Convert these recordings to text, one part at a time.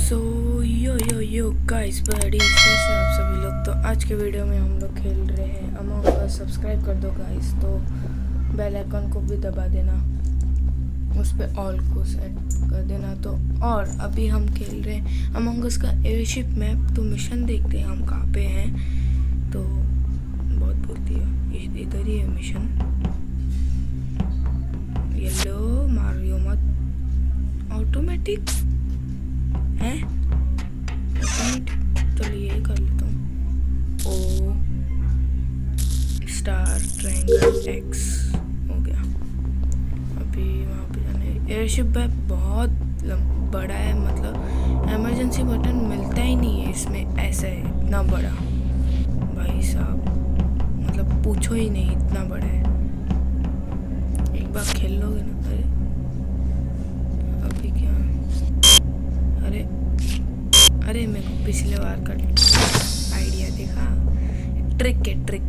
सो yo guys बड़ी कैसे आप सभी लोग। तो आज के वीडियो में हम लोग खेल रहे हैं अमंग अस। सब्सक्राइब कर दो गाइस, तो बेल आइकन को भी दबा देना, उस पर ऑल को सेट कर देना। तो और अभी हम खेल रहे हैं अमंग अस का एयरशिप मैप। तो मिशन देखते हैं हम कहाँ पे हैं। तो बहुत बोलती है, इधर ही है मिशन। येलो मारियो मत, ऑटोमेटिक है ऑटोमेटिक। चलिए ये कर लेता हूँ। ओ स्टार ट्रायंगल एक्स हो गया। अभी वहाँ पे जाने। एयरशिप मैप बहुत बड़ा है, मतलब इमरजेंसी बटन मिलता ही नहीं है इसमें, ऐसा है इतना बड़ा भाई साहब, मतलब पूछो ही नहीं, इतना बड़ा है। एक बार खेल लोगे ना। अभी क्या, अरे मेरे को पिछले बार का आइडिया देखा, ट्रिक है ट्रिक।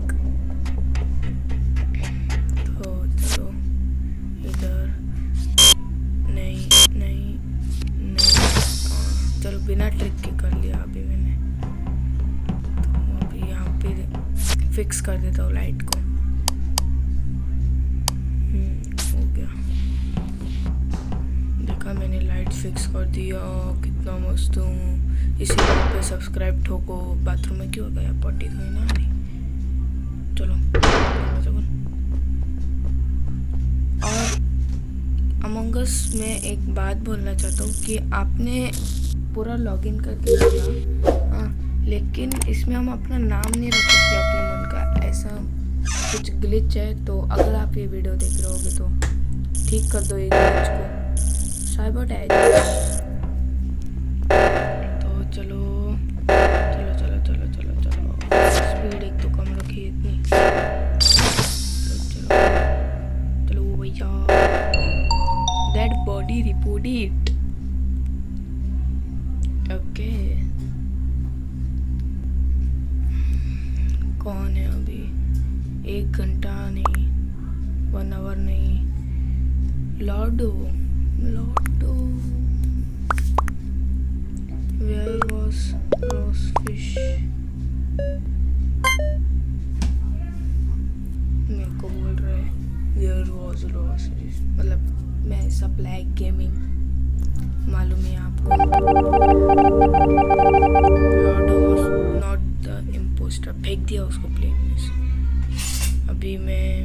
तो चलो इधर नहीं, चलो बिना ट्रिक के कर लिया अभी मैंने। तो अभी यहाँ पे फिक्स कर देता हूँ लाइट को। हो गया, देखा मैंने लाइट फिक्स कर दिया, कितना मस्त हूँ। इसी बात पे सब्सक्राइब ठोको। बाथरूम में क्यों गया, पॉटी तो ही ना नहीं। चलो और अमंग अस में एक बात बोलना चाहता हूँ कि आपने पूरा लॉगिन करके रखा, हाँ, लेकिन इसमें हम अपना नाम नहीं रख सकते अपने मन का, ऐसा कुछ ग्लिच है। तो अगर आप ये वीडियो देख रहे होगे तो ठीक कर दो ये ग्लिच को, साइबर अटैक। तो चलो स्पीड एक तो कम रखिए इतनी। चलो भैया, डेड बॉडी रिपोर्टेड। ओके, कौन है अभी? 1 घंटा नहीं, 1 आवर नहीं। लॉर्डो Where was Ross fish? मेरे को बोल रहा है Where was Ross fish, मतलब मैं सप्लाई गेमिंग, मालूम है आपको। Lord was not the imposter, फेंक दिया उसको प्लेट में से। अभी मैं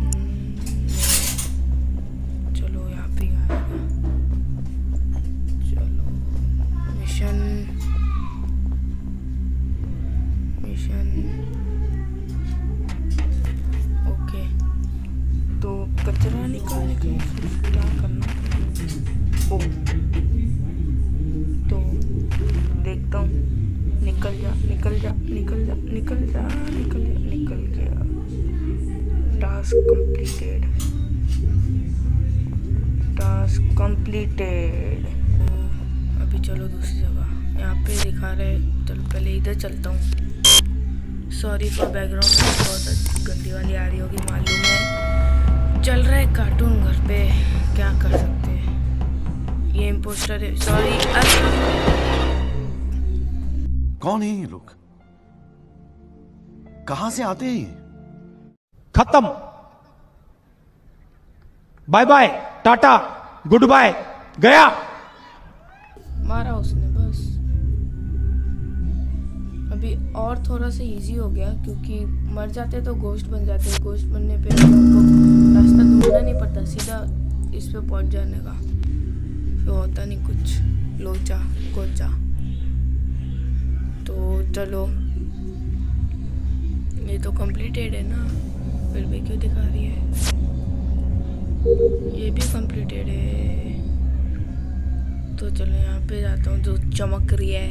चलो यहाँ पे आएगा। Mission okay. तो कचरा निकालने के लिए क्या करना? ओ तो देखता हूँ। निकल गया। Task completed. अभी चलो दूसरी जगह, यहाँ पे दिखा रहे। चलो पहले इधर चलता हूँ। सॉरी फॉर बैकग्राउंड, बहुत गंदी वाली आ रही होगी, मालूम है। चल रहा है कार्टून घर पे, क्या कर सकते हैं। ये इम्पोस्टर है, सॉरी। कौन है ये लोग, कहां से आते हैं ये? खत्म, bye bye, tata, goodbye, गया। मारा उसने बस। अभी और थोड़ा सा इजी हो गया, क्योंकि मर जाते तो घोस्ट बन जाते। घोस्ट बनने पे उनको रास्ता ढूंढना नहीं पड़ता, सीधा इस पे पहुंच जाने का, फिर होता नहीं कुछ लोचा गोचा। तो चलो, ये तो कंप्लीटेड है ना, फिर भी क्यों दिखा रही है? ये भी कंप्लीटेड है। तो चलो यहाँ पे जाता हूँ, जो चमक रही है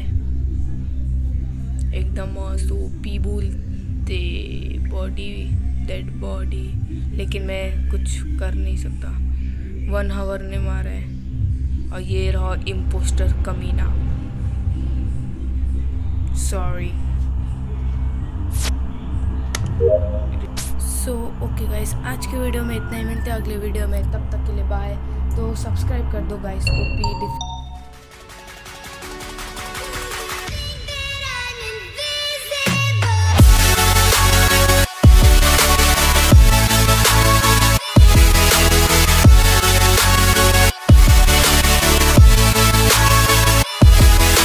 एकदम मस्त। ओपी बोलते, बॉडी, डेड बॉडी, लेकिन मैं कुछ कर नहीं सकता। 1 आवर ने मारा है, और ये रहा इम्पोस्टर कमीना। सॉरी। सो ओके गाइस, आज के वीडियो में इतना ही। मिलते हैं अगले वीडियो में, तब तक के लिए बाय। तो सब्सक्राइब कर दो गाइस, ओपी